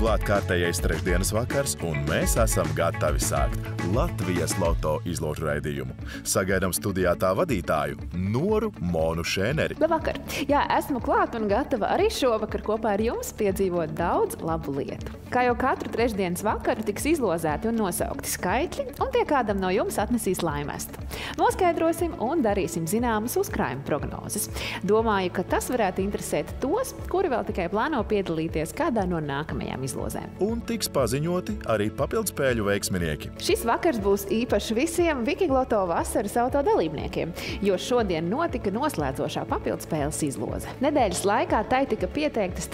Klāt kārtējais trešdienas vakars, un mēs esam gatavi sākt Latvijas Loto izložu raidījumu. Sagaidām studijā tā vadītāju Noru Monu Šēneri. Labvakar! Jā, esmu klāt un gatava arī šovakar kopā ar jums piedzīvot daudz labu lietu. Kā jau katru trešdienas vakaru tiks izlozēti un nosaukti skaitļi, un tie kādam no jums atnesīs laimestu. Noskaidrosim un darīsim zināmas uzkrājuma prognozes. Domāju, ka tas varētu interesēt tos, kuri vēl tikai plāno piedalīties kādā no nākamajām izlozēm. Un tiks paziņoti arī papildspēļu veiksminieki. Šis vakars būs īpašs visiem Viking Loto vasaras auto dalībniekiem, jo šodien notika noslēdzošā papildspēles izloze. Nedēļas laikā tai tika pieteiktas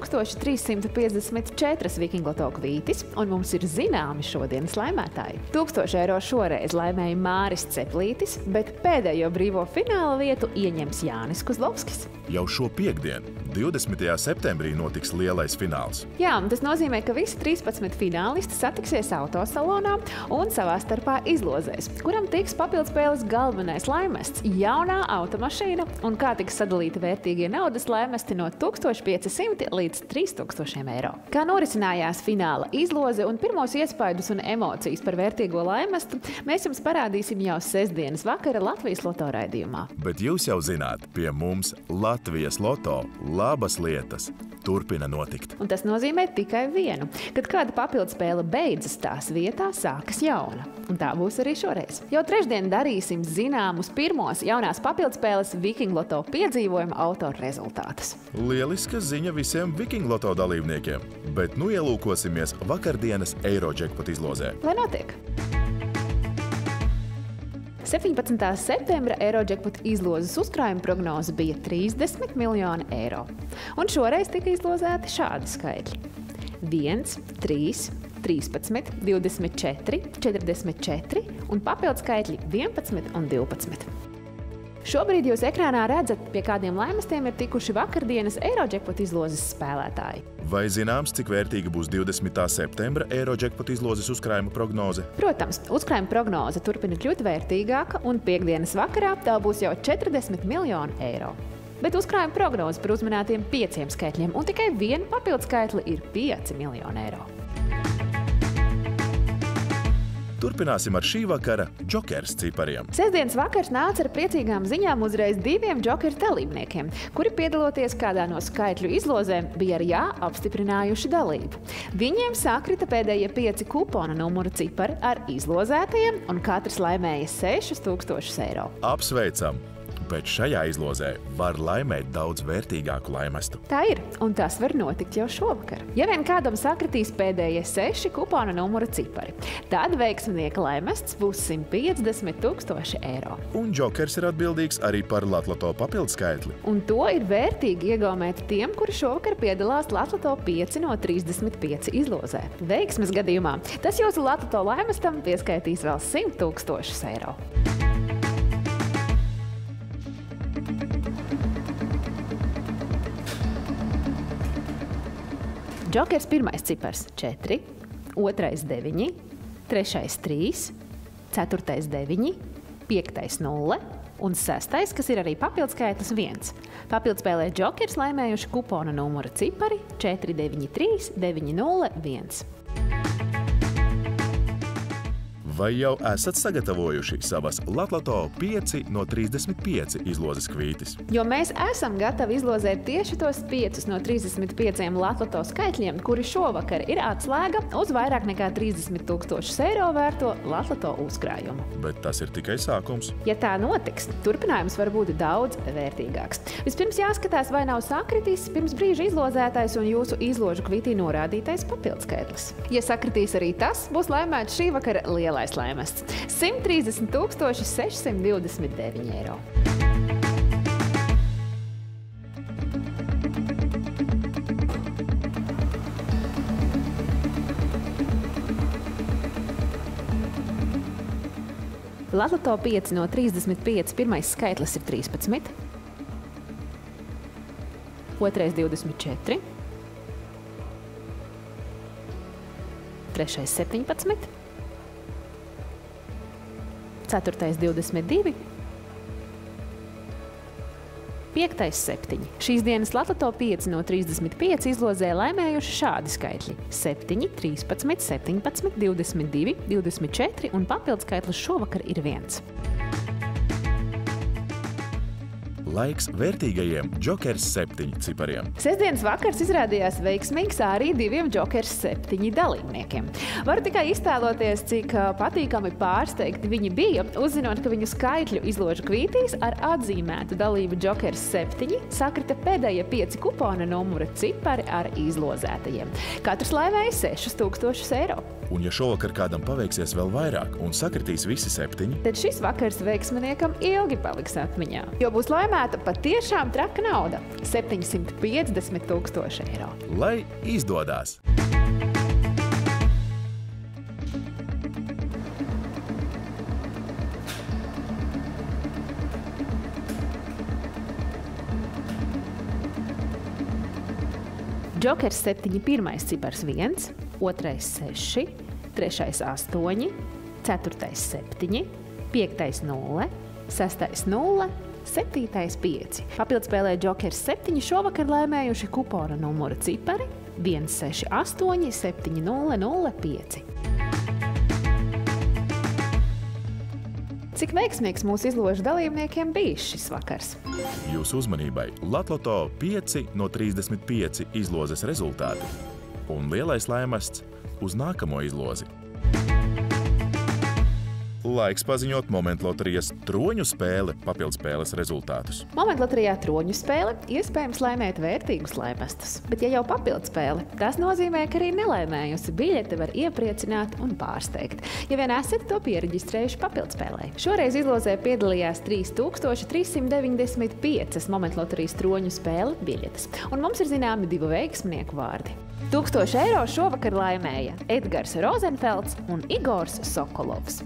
3354 Viking Loto kvītis, un mums ir zināmi šodienas laimētāji. 1000 eiro šoreiz laimēja Māris Ceplītis, bet pēdējo brīvo fināla vietu ieņems Jānis Kuzlovskis. Jau šo piektdienu, 20. septembrī, notiks lielais fināls. Jā, tas nozīmē, ka visi 13 finālisti satiksies autosalonā un savā starpā izlozēs, kuram tiks papildspēles galvenais laimests – jaunā automašīna, un kā tiks sadalīti vērtīgie naudas laimesti no 1500 līdz 3000 eiro. Kā norisinājās fināla izloze un pirmos iespaidus un emocijas par vērtīgo laimestu, mēs jums parādīsim jau sestdienas vakara Latvijas Loto raidījumā. Bet jūs jau zināt, pie mums Latvijas Loto labas lietas turpina notikt. Un tas nozīmē tikai vienu. Kad kāda papildspēle beidzas, tās vietā sākas jauna. Un tā būs arī šoreiz. Jau trešdien darīsim zināmus pirmos jaunās papildspēles Viking Loto piedzīvojuma autoru rezultātus. Lieliska ziņa visiem Viking Loto dalībniekiem, bet nu ielūkosimies vakardienas Eirojackpot izlozē. Lai notiek! 17. septembra Eirojackpot izlozes uzkrājuma prognoze bija 30 miljoni eiro. Un šoreiz tika izlozēti šādi skaitļi: 1, 3, 13, 24, 44 un papildskaitļi 11 un 12. Šobrīd jūs ekrānā redzat, pie kādiem laimestiem ir tikuši vakardienas Eirojackpot izlozes spēlētāji. Vai zināms, cik vērtīga būs 20. septembra Eirojackpot izlozes uzkrājuma prognoze? Protams, uzkrājuma prognoze turpina kļūt vērtīgāka, un piekdienas vakarā tā būs jau 40 miljoni eiro. Bet uzkrājuma prognoze par uzminētiem 5 skaitļiem, un tikai viena papildskaitli ir 5 miljoni eiro. Turpināsim ar šī vakara Jokers cipariem. Sestdienas vakars nāca ar priecīgām ziņām uzreiz 2 Jokers dalībniekiem, kuri piedaloties kādā no skaitļu izlozēm bija ar jā apstiprinājuši dalību. Viņiem sakrita pēdējie 5 kupona numuru cipari ar izlozētajiem, un katrs laimēja 6000 eiro. Apsveicam! Bet šajā izlozē var laimēt daudz vērtīgāku laimestu. Tā ir, un tas var notikt jau šovakar. Ja vien kādam sakritīs pēdējie 6 kupona numura cipari, tad veiksminieka laimests būs 150 000 eiro. Un Jokers ir atbildīgs arī par Latloto papildskaitli. Un to ir vērtīgi iegaumēt tiem, kuri šovakar piedalās Latloto 5 no 35 izlozē. Veiksmes gadījumā tas jūsu Latloto laimestam pieskaitīs vēl 100 000 eiro. Jokers pirmais cipars 4, otrais 9, trešais 3, ceturtais 9, piektais 0 un sestais, kas ir arī papildskaitlis 1. Papildspēlē Jokers laimējuši kupona numura cipari 493 901. Vai jau esat sagatavojuši savas Latloto 5 no 35 izlozes kvītis? Jo mēs esam gatavi izlozēt tieši tos 5 no 35 Latloto skaitļiem, kuri šovakar ir atslēga uz vairāk nekā 30 000 eiro vērto Latloto uzkrājumu. Bet tas ir tikai sākums. Ja tā notiks, turpinājums var būt daudz vērtīgāks. Vispirms jāskatās, vai nav sakritis pirms brīža izlozētais un jūsu izložu kvītī norādītais papildskaitlis. Ja sakritīs arī tas, būs laimēts šī vakara lielais laimests – 130 629 eiro. Latloto 5 no 35 pirmais skaitlis ir 13, otrais 24, trešais 17, ceturtais 22, 5. 7. Šīs dienas Latloto 5 no 35 izlozē laimējuši šādi skaitļi – 7, 13, 17, 22, 24 un papildskaitlis šovakar ir 1. Laiks vērtīgajiem Jokers 7 cipariem. Sestdienas vakars izrādījās veiksmīgs arī 2 Jokers 7 dalībniekiem. Varu tikai iztēloties, cik patīkami pārsteigti viņi bija, uzzinot, ka viņu skaitļu izložu kvītīs ar atzīmētu dalību Jokers 7 sakrita pēdējie 5 kupona numura cipari ar izlozētajiem. Katrs laimēja 6000 eiro. Un ja šovakar kādam paveiksies vēl vairāk un sakritīs visi 7, tad šis vakars veiksminiekam ilgi paliks atmiņā, jo būs laimēta patiešām traka nauda – 750 000 eiro. lai izdodās! Jokers 7 pirmais cipars 1, 2 6, 3 8, 4 7, 5 0, 6 0, 7 5. Papildspēlē Jokers 7 šovakar laimējuši kupona numura cipari 168 7005. Cik veiksmīgs mūsu izložu dalībniekiem bija šis vakars? Jūsu uzmanībai Latloto 5 no 35 izlozes rezultāti un lielais laimests uz nākamo izlozi. Laiks paziņot Momentloterijas troņu spēle papildspēles rezultātus. Momentloterijā troņu spēle iespējams laimēt vērtīgus laimestus, bet ja jau papildspēle, tas nozīmē, ka arī nelaimējusi biļete var iepriecināt un pārsteigt, ja vien esat to piereģistrējuši papildspēlē. Šoreiz izlozē piedalījās 3395 Momentloterijas troņu spēle biļetes, un mums ir zināmi 2 veiksmnieku vārdi. 1000 eiro šovakar laimēja Edgars Rozenfelds un Igors Sokolovs.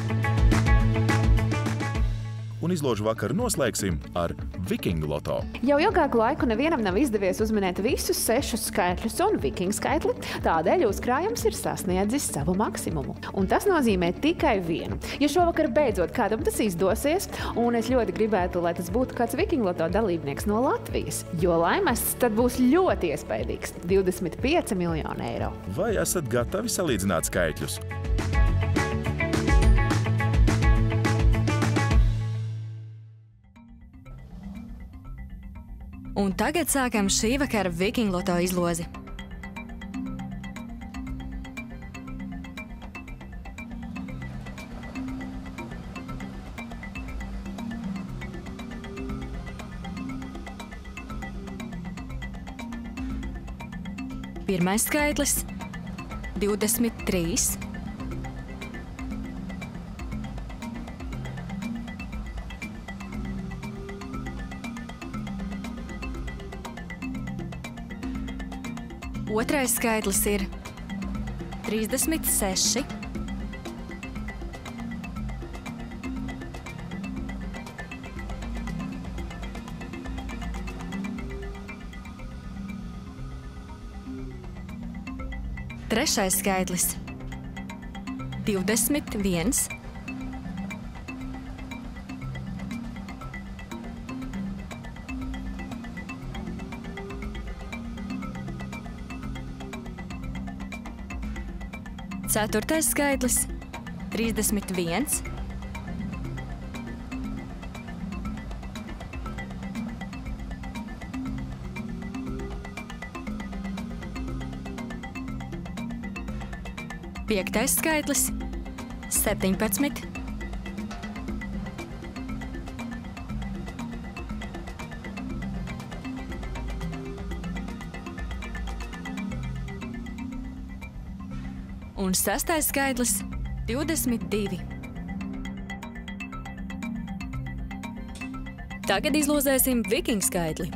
Un izložu vakaru noslēgsim ar Vikingu loto. Jau ilgāku laiku nevienam nav izdevies uzminēt visus 6 skaitļus un Vikingu skaitli, tādēļ uzkrājums ir sasniedzis savu maksimumu. Un tas nozīmē tikai vienu. Ja šovakar beidzot kādam tas izdosies, un es ļoti gribētu, lai tas būtu kāds Vikingu loto dalībnieks no Latvijas, jo laimests tad būs ļoti iespaidīgs – 25 miljoni eiro. Vai esat gatavi salīdzināt skaitļus? Un tagad sākam šī vakara Vikingu loto izlozi. Pirmais skaitlis – 23. Otrais skaitlis ir 36. Trešais skaitlis – 21. Ceturtais skaitlis – 31. Piektais skaitlis – 17. Un sestais skaitlis – 22. Tagad izlozēsim Vikingu skaitli.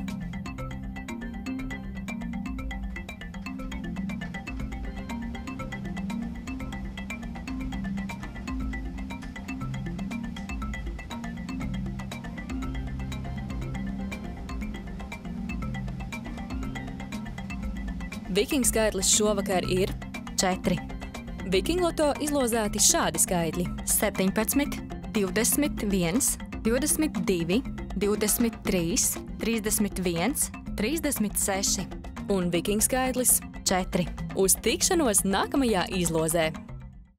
Vikingu skaitlis šovakar ir 4. Vikingu loto izlozēti šādi skaitļi – 17, 21, 22, 23, 31, 36 un Vikings skaitlis 4. Uz tikšanos nākamajā izlozē!